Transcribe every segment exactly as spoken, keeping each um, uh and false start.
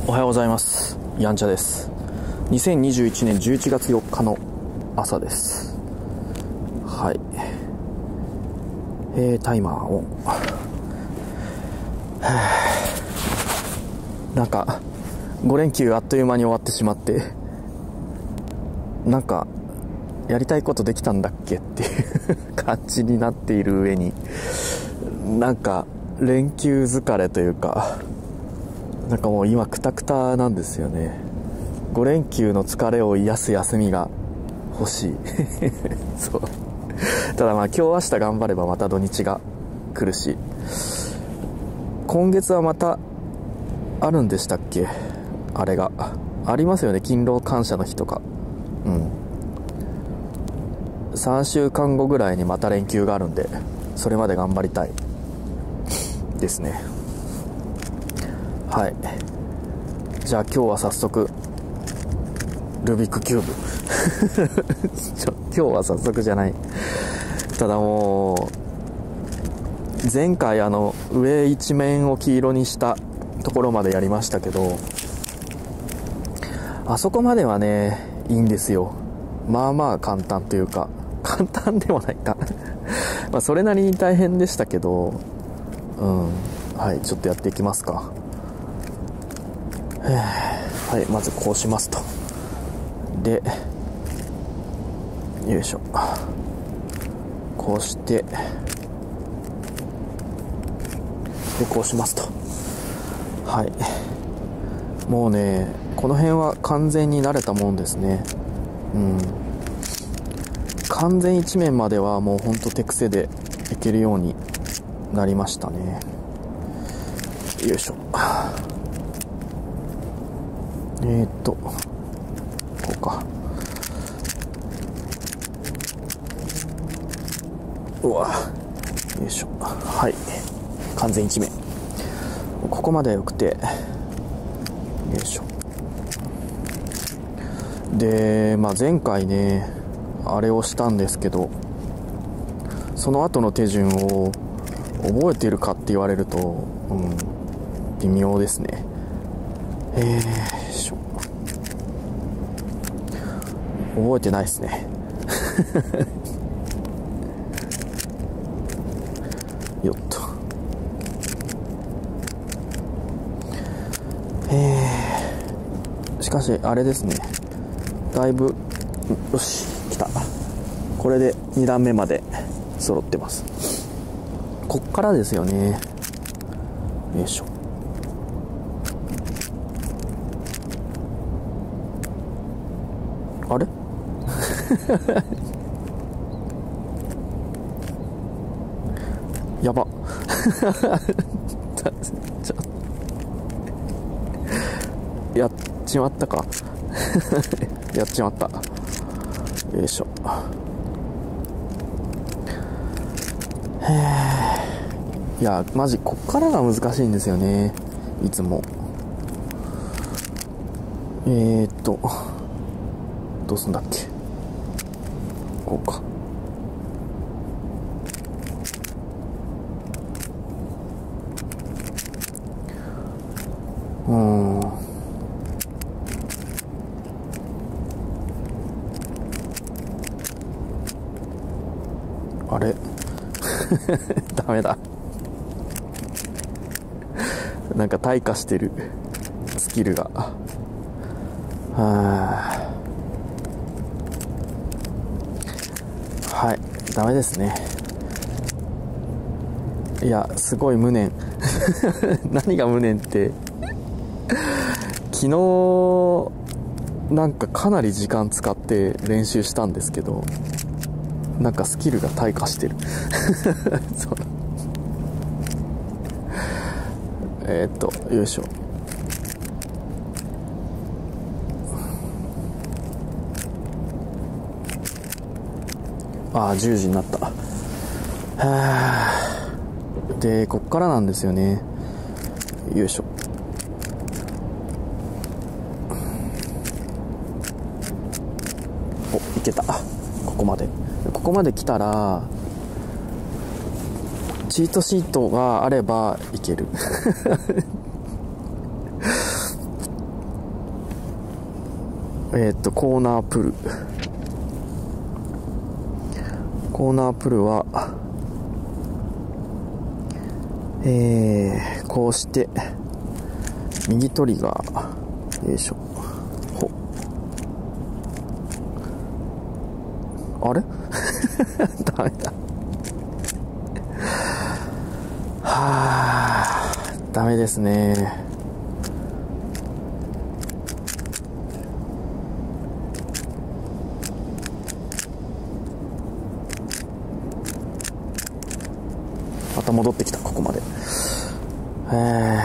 おはようございます。やんちゃです。にせんにじゅういちねんじゅういちがつよっかの朝です。はい。えー、タイマーを。なんか、ご連休あっという間に終わってしまって、なんか、やりたいことできたんだっけっていう感じになっている上に、なんか、連休疲れというか、なんかもう今クタクタなんですよね。ご連休の疲れを癒す休みが欲しいそう。ただまあ今日明日頑張ればまた土日が来るし、今月はまたあるんでしたっけ、あれがありますよね、勤労感謝の日とか。うん、さんしゅうかんごぐらいにまた連休があるんで、それまで頑張りたいですね。はい。じゃあ今日は早速ルービックキューブちょ今日は早速じゃない。ただもう前回あの上一面を黄色にしたところまでやりましたけど、あそこまではねいいんですよ。まあまあ簡単というか、簡単でもないかまあそれなりに大変でしたけど、うん、はい、ちょっとやっていきますか。はい、まずこうしますと。で、よいしょ。こうして、で、こうしますと。はい。もうね、この辺は完全に慣れたもんですね。うん。完全一面まではもうほんと手癖でいけるようになりましたね。よいしょ。えーっとこうか。うわ、よいしょ。はい、完全一面。ここまではよくて、よいしょ。で、まあ前回ねあれをしたんですけど、その後の手順を覚えているかって言われると、うん、微妙ですね。えー覚えてないですねよっと。えー、しかしあれですね、だいぶ、よし来た。これでに段目まで揃ってます。こっからですよね。よいしょ。あれやばちょやっちまったかやっちまった。よいしょ。へー、いやマジこっからが難しいんですよね、いつも。えーっとどうすんだっけ。こうか。うーん。あれダメだなんか退化してるスキルが。はー、はい、ダメですね。いやすごい無念何が無念って昨日なんかかなり時間使って練習したんですけど、なんかスキルが退化してるそうえー、っとよいしょ。ああじゅうじになった。はー、でこっからなんですよね。よいしょ。お、いけた。ここまでここまで来たらチートシートがあればいけるえー、っとコーナープルコーナープルはえー、こうして右トリガー、よいしょ、ほあれダメだはぁ、ダメですね。また戻ってきた、ここまで。え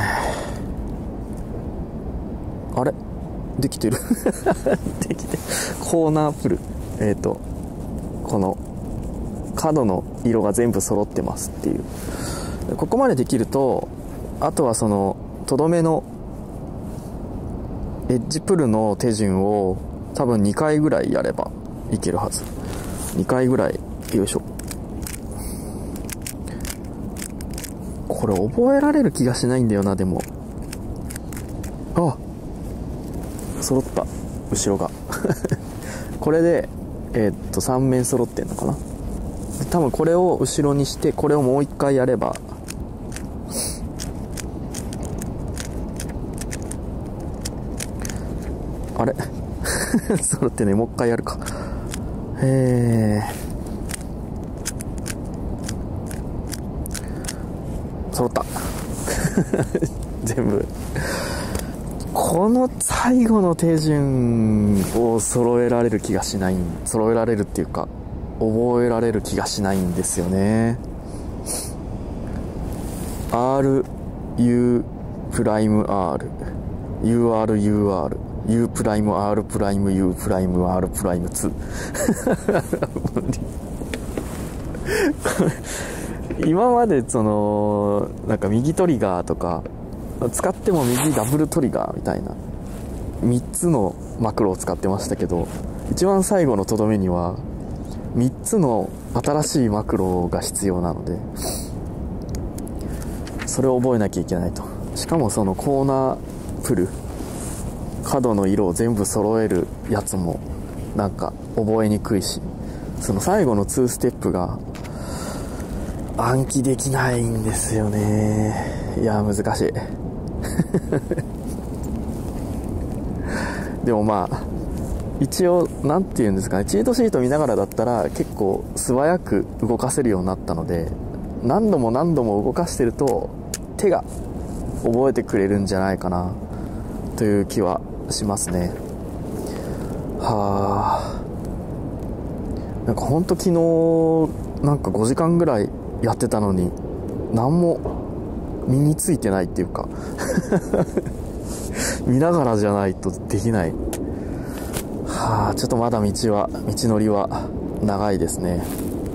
ー、あれできてるできてコーナープル、えっとこの角の色が全部揃ってますっていう。ここまでできると、あとはそのとどめのエッジプルの手順を多分にかいぐらいやればいけるはず。にかいぐらい、よいしょ。これ覚えられる気がしないんだよな。でもあ、揃った、後ろがこれでえー、っとさん面揃ってんのかな。多分これを後ろにして、これをもう一回やればあれ揃ってね。もう一回やるか。えー揃った全部。この最後の手順を揃えられる気がしない、揃えられるっていうか覚えられる気がしないんですよね。 アール ユー プライム アール ユーアール ユーアール U プライム R プライム U プライム R プライムツー今までそのなんか右トリガーとか使っても右ダブルトリガーみたいなみっつのマクロを使ってましたけど、一番最後のとどめにはみっつの新しいマクロが必要なので、それを覚えなきゃいけないと。しかもそのコーナープル、角の色を全部揃えるやつもなんか覚えにくいし、その最後のにステップが暗記できないんですよね。いや難しいでもまあ一応なんていうんですかね、チートシート見ながらだったら結構素早く動かせるようになったので、何度も何度も動かしてると手が覚えてくれるんじゃないかなという気はしますね。はあ、なんかほんと昨日なんかごじかんぐらいやってたのに何も身についてないっていうか見ながらじゃないとできない。はあ、ちょっとまだ道は道のりは長いですね。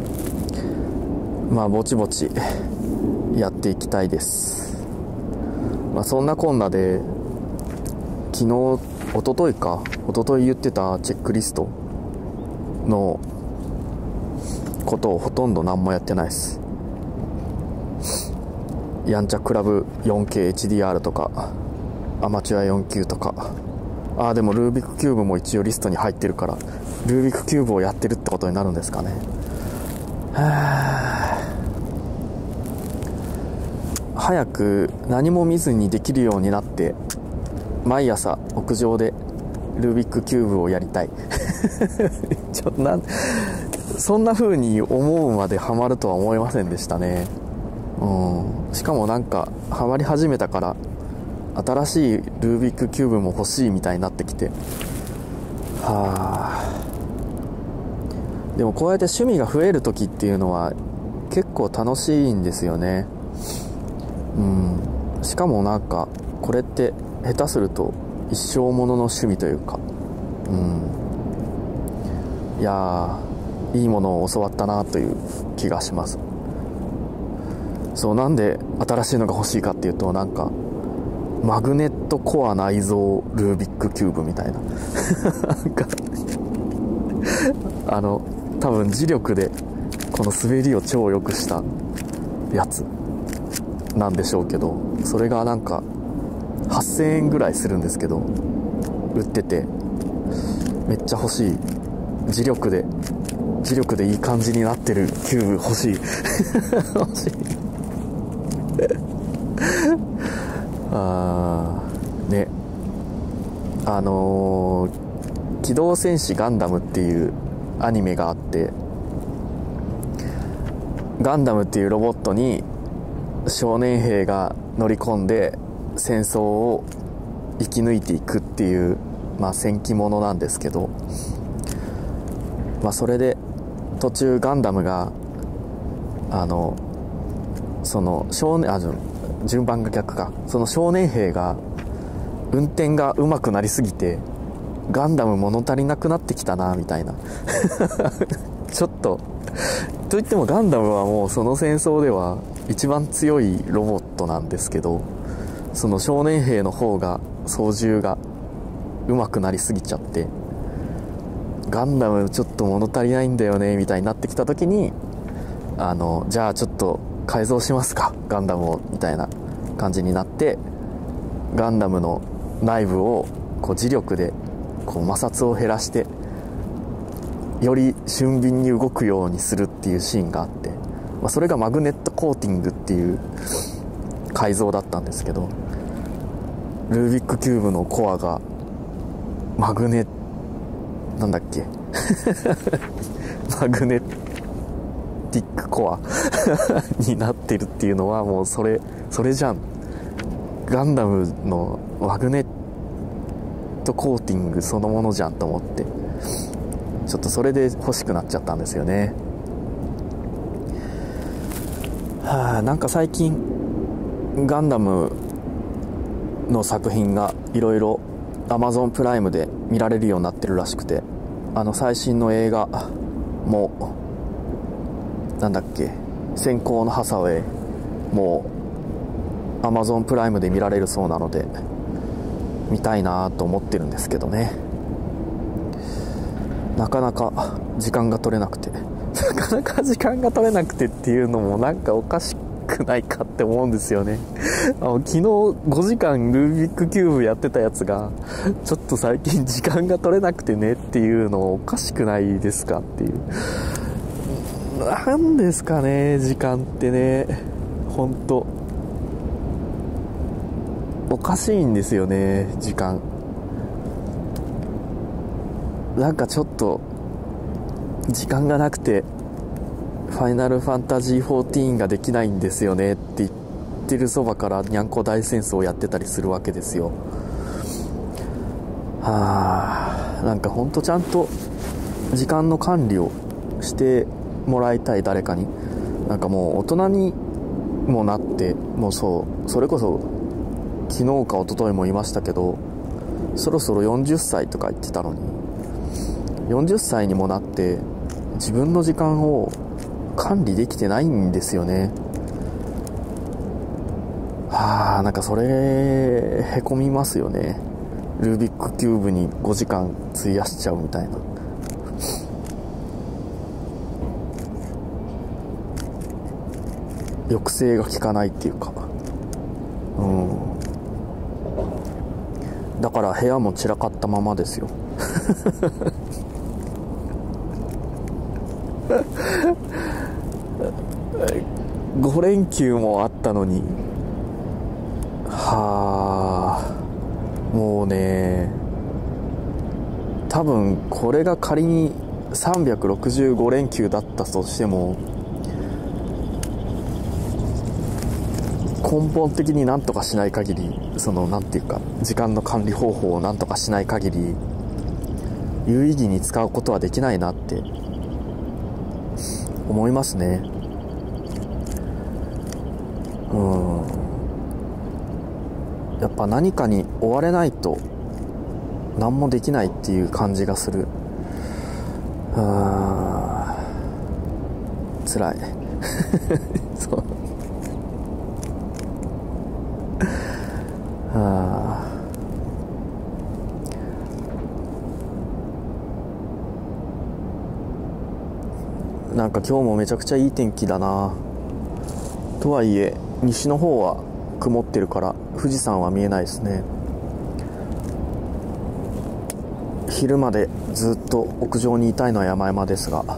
まあぼちぼちやっていきたいです。まあそんなこんなで昨日一昨日か一昨日言ってたチェックリストのことをほとんど何もやってないです。やんちゃクラブ よんケーエイチディーアール とかアマチュアよん級とか、ああでもルービックキューブも一応リストに入ってるからルービックキューブをやってるってことになるんですかね。はあ、早く何も見ずにできるようになって毎朝屋上でルービックキューブをやりたいちょっとなんそんな風に思うまでハマるとは思いませんでしたね。うん、しかもなんかハマり始めたから新しいルービックキューブも欲しいみたいになってきて、はあ、でもこうやって趣味が増える時っていうのは結構楽しいんですよね。うん、しかもなんかこれって下手すると一生ものの趣味というか、うん、いやーいいものを教わったなという気がします。そう、なんで新しいのが欲しいかっていうと、なんかマグネットコア内蔵ルービックキューブみたいななんかあの多分磁力でこの滑りを超良くしたやつなんでしょうけど、それがなんかはっせんえんぐらいするんですけど売ってて、 めっちゃ欲しい。磁力で磁力でいい感じになってるキューブ欲しい欲しいあーね、あのー、機動戦士ガンダムっていうアニメがあって、ガンダムっていうロボットに少年兵が乗り込んで戦争を生き抜いていくっていう、まあ、戦記ものなんですけど、まあ、それで途中ガンダムがあのその少年あ順番が逆か、その少年兵が運転が上手くなりすぎてガンダム物足りなくなってきたなみたいなちょっとといってもガンダムはもうその戦争では一番強いロボットなんですけど、その少年兵の方が操縦が上手くなりすぎちゃって、ガンダムちょっと物足りないんだよねみたいになってきた時に、あのじゃあちょっと改造しますかガンダムをみたいな感じになって、ガンダムの内部をこう磁力でこう摩擦を減らしてより俊敏に動くようにするっていうシーンがあって、まあ、それがマグネットコーティングっていう改造だったんですけど、ルービックキューブのコアがマグネなんだっけマグネティックコアになってるっていうのはもうそれそれじゃん、ガンダムのマグネットコーティングそのものじゃんと思って、ちょっとそれで欲しくなっちゃったんですよね。はあ、なんか最近ガンダムの作品がいろいろ Amazon プライムで見られるようになってるらしくて、あの最新の映画もなんだっけ、閃光のハサウェイもう Amazon プライムで見られるそうなので見たいなと思ってるんですけどね、なかなか時間が取れなくてなかなか時間が取れなくてっていうのもなんかおかしくないかって思うんですよねあの昨日ごじかんルービックキューブやってたやつがちょっと最近時間が取れなくてねっていうのおかしくないですかっていう、なんですかね、時間ってね、ほんとおかしいんですよね。時間なんかちょっと時間がなくてファイナルファンタジーじゅうよんができないんですよねって言ってるそばからにゃんこ大戦争をやってたりするわけですよ。はあ、なんかほんとちゃんと時間の管理をしてもらいたい、誰かに。なんかもう大人にもなって、もうそうそれこそ昨日か一昨日も言いましたけど、そろそろよんじゅっさいとか言ってたのに、よんじゅっさいにもなって自分の時間を管理できてないんですよね。はあ、なんかそれへこみますよね。ルービックキューブにごじかん費やしちゃうみたいな。抑制が効かないっていうか、うん、だから部屋も散らかったままですよご連休もあったのに、はあ、もうね、多分これが仮にさんびゃくろくじゅうご連休だったとしても、根本的になんとかしない限り、そのなんていうか時間の管理方法をなんとかしない限り有意義に使うことはできないなって思いますね。うん、やっぱ何かに追われないと何もできないっていう感じがする。あー、辛いそうあー、なんか今日もめちゃくちゃいい天気だな。とはいえ西の方は曇ってるから富士山は見えないですね。 昼までずっと屋上にいたいのは山々ですが、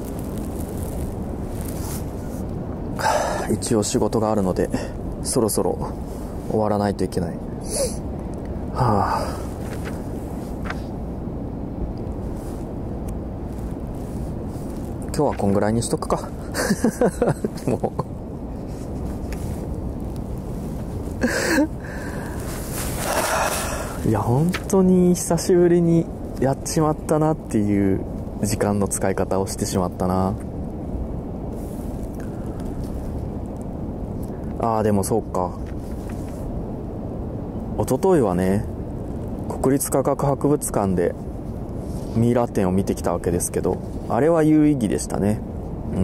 一応仕事があるのでそろそろ終わらないといけない。はあ、今日はこんぐらいにしとくかもういや本当に久しぶりにやっちまったなっていう時間の使い方をしてしまったな。ああでもそうか、一昨日はね国立科学博物館でミイラ展を見てきたわけですけど、あれは有意義でしたね。うん。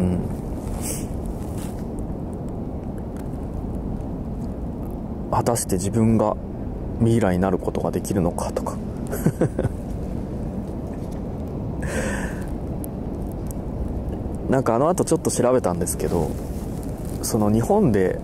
果たして自分がミイラになることができるのかとかなんかあの後ちょっと調べたんですけど、その日本で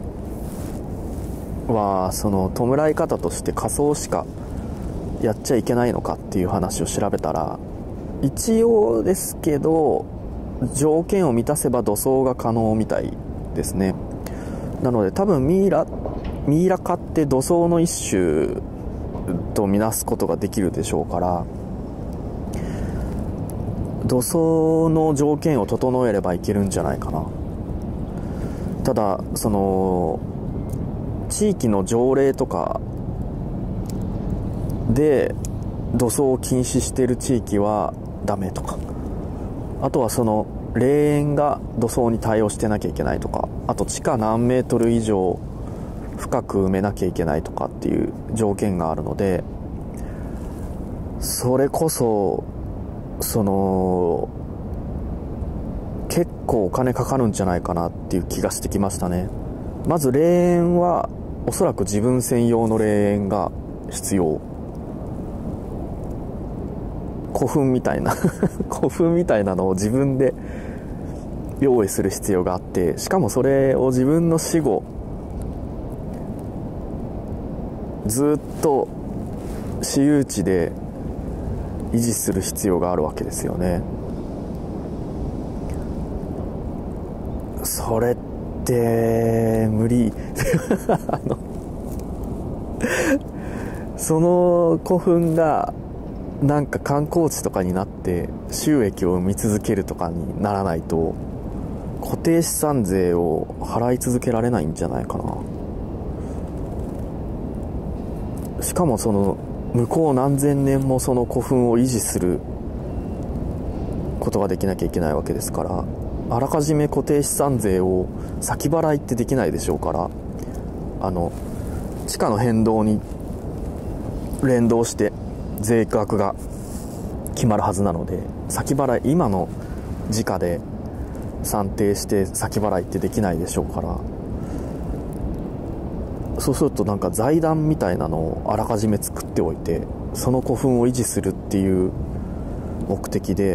はその弔い方として火葬しかやっちゃいけないのかっていう話を調べたら、一応ですけど条件を満たせば土葬が可能みたいですね。なので多分ミイラミイラ化って土葬の一種とみなすことができるでしょうから、土葬の条件を整えればいけるんじゃないかな。ただその地域の条例とかで土葬を禁止している地域はダメとか、あとはその霊園が土葬に対応してなきゃいけないとか、あと地下何メートル以上深く埋めなきゃいけないとかっていう条件があるので、それこそその結構お金かかるんじゃないかなっていう気がしてきましたね。まず霊園はおそらく自分専用の霊園が必要。古墳みたいな古墳みたいなのを自分で用意する必要があって、しかもそれを自分の死後ずっと私有地で維持する必要があるわけですよね。それって無理あのその古墳がなんか観光地とかになって収益を生み続けるとかにならないと固定資産税を払い続けられないんじゃないかな。しかもその向こう何千年もその古墳を維持することができなきゃいけないわけですから、あらかじめ固定資産税を先払いってできないでしょうから、あの地価の変動に連動して税額が決まるはずなので、先払い今の時価で算定して先払いってできないでしょうから、そうするとなんか財団みたいなのをあらかじめ作っておいて、その古墳を維持するっていう目的で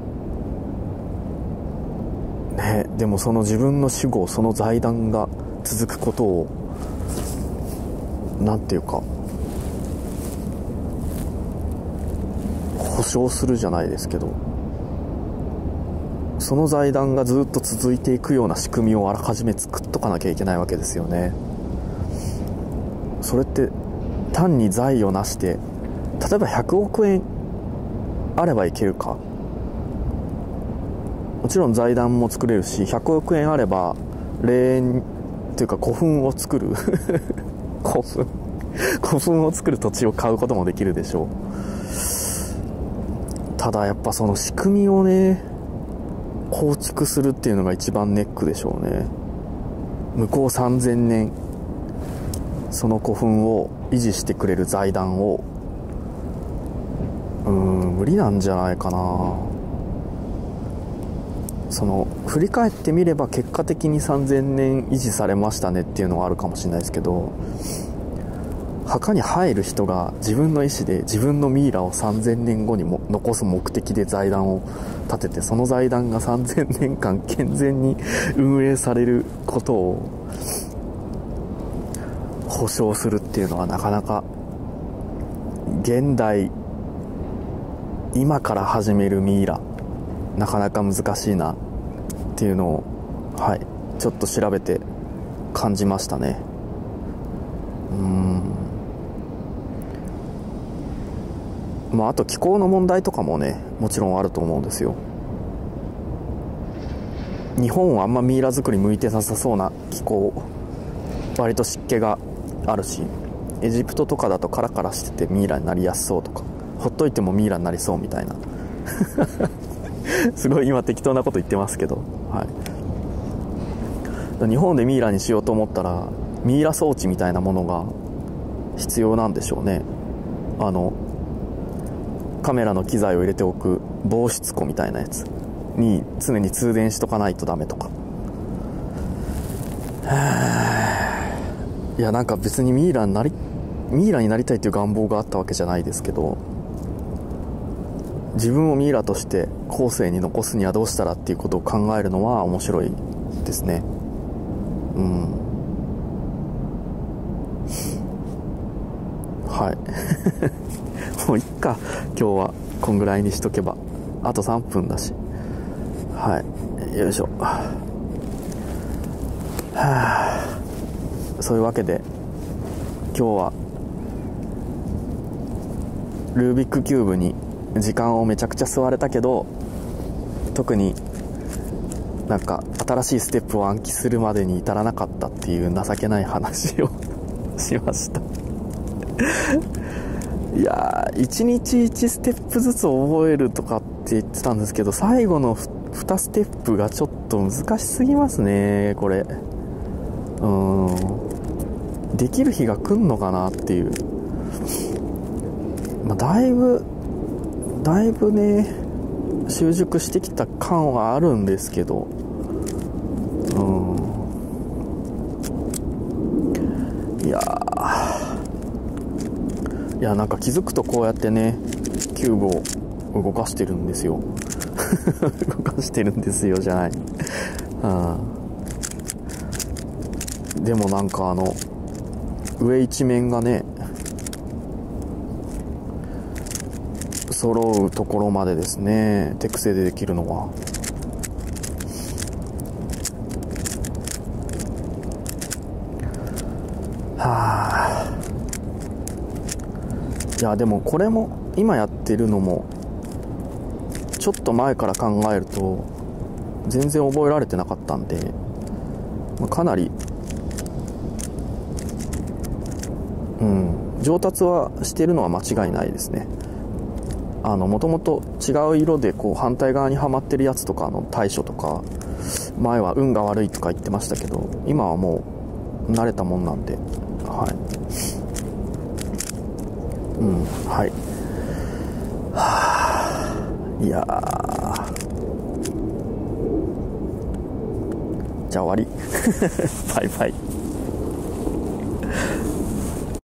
ね、でもその自分の死後その財団が続くことをなんていうか保証するじゃないですけど、その財団がずっと続いていくような仕組みをあらかじめ作っとかなきゃいけないわけですよね。それって単に財を成して、例えばひゃくおくえんあればいけるか、もちろん財団も作れるし、ひゃくおくえんあれば霊園っていうか古墳を作る古墳古墳を作る土地を買うこともできるでしょう。ただやっぱその仕組みをね構築するっていうのが一番ネックでしょうね。向こうさんぜんねんその古墳を維持してくれる財団をうーん無理なんじゃないかな。その振り返ってみれば結果的にさんぜんねん維持されましたねっていうのはあるかもしれないですけど、墓に入る人が自分の意思で自分のミイラをさんぜんねんごにも残す目的で財団を立てて、その財団がさんぜんねんかん健全に運営されることを保証するっていうのはなかなか現代今から始めるミイラなかなか難しいなっていうのを、はい、ちょっと調べて感じましたね。うーんまああと気候の問題とかもね、もちろんあると思うんですよ。日本はあんまミイラ作り向いてなさそうな気候、割と湿気があるし、エジプトとかだとカラカラしててミイラになりやすそうとか、ほっといてもミイラになりそうみたいなすごい今適当なこと言ってますけど、はい、日本でミイラにしようと思ったらミイラ装置みたいなものが必要なんでしょうね。あのカメラの機材を入れておく防湿庫みたいなやつに常に通電しとかないとダメとか。いやなんか別にミイラになりミイラになりたいという願望があったわけじゃないですけど、自分をミイラとして後世に残すにはどうしたらっていうことを考えるのは面白いですね。うんはいもういっか、今日はこんぐらいにしとけば、あとさんぷんだし、はいよいしょ。はあ、そういうわけで今日はルービックキューブに時間をめちゃくちゃ吸われたけど、特になんか新しいステップを暗記するまでに至らなかったっていう情けない話をしましたいやーいちにちいちステップずつ覚えるとかって言ってたんですけど、最後のにステップがちょっと難しすぎますねこれ。うーんできる日が来んのかなっていう、まあ、だいぶだいぶね習熟してきた感はあるんですけど、うんいやいやなんか気づくとこうやってねキューブを動かしてるんですよ動かしてるんですよじゃない、はあ、でもなんかあの上一面がね揃うところまでですね、手癖でできるのははあ。いやでもこれも今やってるのもちょっと前から考えると全然覚えられてなかったんで、まあ、かなりうん上達はしてるのは間違いないですね。あのもともと違う色でこう反対側にはまってるやつとかの対処とか、前は運が悪いとか言ってましたけど、今はもう慣れたもんなんで、はいうんはいはあ、いやーじゃあ終わりバイバイ。